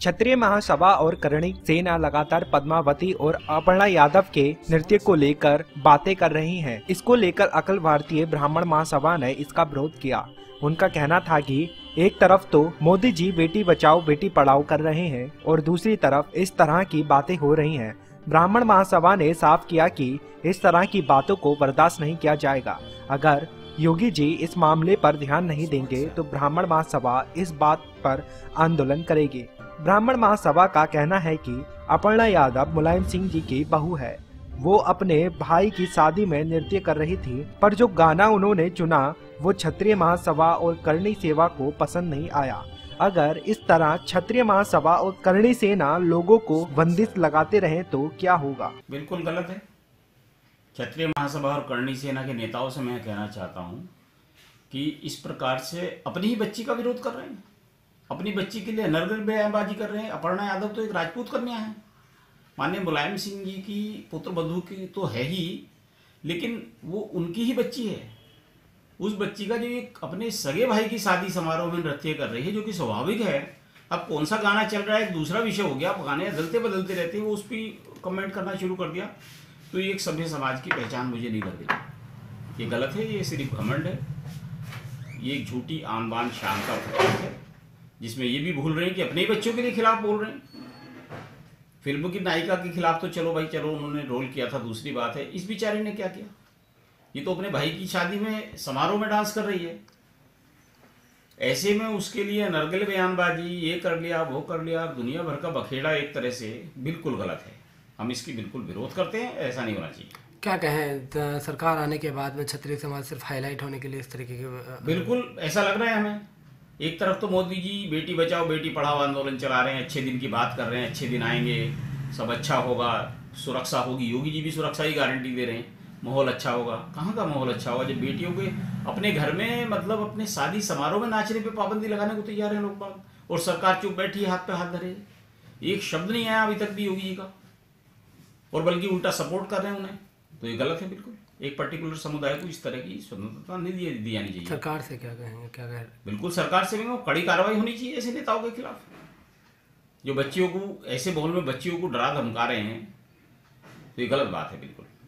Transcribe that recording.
क्षत्रिय महासभा और करणी सेना लगातार पद्मावती और अपर्णा यादव के नृत्य को लेकर बातें कर रही हैं। इसको लेकर अखिल भारतीय ब्राह्मण महासभा ने इसका विरोध किया। उनका कहना था कि एक तरफ तो मोदी जी बेटी बचाओ बेटी पढ़ाओ कर रहे हैं और दूसरी तरफ इस तरह की बातें हो रही हैं। ब्राह्मण महासभा ने साफ किया कि इस तरह की बातों को बर्दाश्त नहीं किया जाएगा। अगर योगी जी इस मामले पर ध्यान नहीं देंगे तो ब्राह्मण महासभा इस बात पर आंदोलन करेगी। ब्राह्मण महासभा का कहना है कि अपर्णा यादव मुलायम सिंह जी की बहू है। वो अपने भाई की शादी में नृत्य कर रही थी, पर जो गाना उन्होंने चुना वो क्षत्रिय महासभा और करणी सेवा को पसंद नहीं आया। अगर इस तरह क्षत्रिय महासभा और करणी सेना लोगों को बंदिश लगाते रहे तो क्या होगा? बिल्कुल गलत है। क्षत्रिय महासभा और करणी सेना के नेताओं से मैं कहना चाहता हूं कि इस प्रकार से अपनी ही बच्ची का विरोध कर रहे हैं, अपनी बच्ची के लिए नरगल बयानबाजी कर रहे हैं। अपर्णा यादव तो एक राजपूत कन्या है, माननीय मुलायम सिंह जी की पुत्र बधू की तो है ही, लेकिन वो उनकी ही बच्ची है। उस बच्ची का जो एक अपने सगे भाई की शादी समारोह में नृत्य कर रही है, जो कि स्वाभाविक है। अब कौन सा गाना चल रहा है एक दूसरा विषय हो गया, गाने बदलते बदलते रहते हैं, वो उस पर कमेंट करना शुरू कर दिया, तो ये एक सभ्य समाज की पहचान मुझे नहीं लग रही। ये गलत है, ये सिर्फ घमंड है, ये एक झूठी आन बान शान का प्रतीक है, जिसमें ये भी भूल रहे हैं कि अपने ही बच्चों के लिए खिलाफ बोल रहे हैं। फिल्म की नायिका के खिलाफ तो चलो भाई चलो, उन्होंने रोल किया था, दूसरी बात है इस बेचारे ने क्या किया। ये तो अपने भाई की शादी में समारोह में डांस कर रही है, ऐसे में उसके लिए नरगल बयानबाजी, ये कर लिया वो कर लिया, दुनिया भर का बखेड़ा एक तरह से बिल्कुल गलत है। हम इसकी बिल्कुल विरोध करते हैं, ऐसा नहीं होना चाहिए। क्या कहें, सरकार आने के बाद में क्षत्रिय समाज सिर्फ हाईलाइट होने के लिए इस तरीके के बिल्कुल ऐसा लग रहा है हमें। एक तरफ तो मोदी जी बेटी बचाओ बेटी पढ़ाओ आंदोलन चला रहे हैं, अच्छे दिन की बात कर रहे हैं, अच्छे दिन आएंगे, सब अच्छा होगा, सुरक्षा होगी। योगी जी भी सुरक्षा की गारंटी दे रहे हैं, माहौल अच्छा होगा। कहाँ का माहौल अच्छा होगा जब बेटियों के अपने घर में, मतलब अपने शादी समारोह में नाचने पे पाबंदी लगाने को तैयार है लोग बाग, और सरकार चुप बैठी हाथ पे हाथ धरे। एक शब्द नहीं आया अभी तक भी योगी जी का, और बल्कि उल्टा सपोर्ट कर रहे हैं उन्हें, तो ये गलत है बिल्कुल। एक पर्टिकुलर समुदाय को इस तरह की स्वतंत्रता नहीं दी जानी चाहिए। सरकार से क्या कहेंगे, क्या कहें? बिल्कुल सरकार से भी कड़ी कार्रवाई होनी चाहिए ऐसे नेताओं के खिलाफ, जो बच्चियों को ऐसे माहौल में बच्चियों को डरा धमका रहे हैं, तो ये गलत बात है बिल्कुल।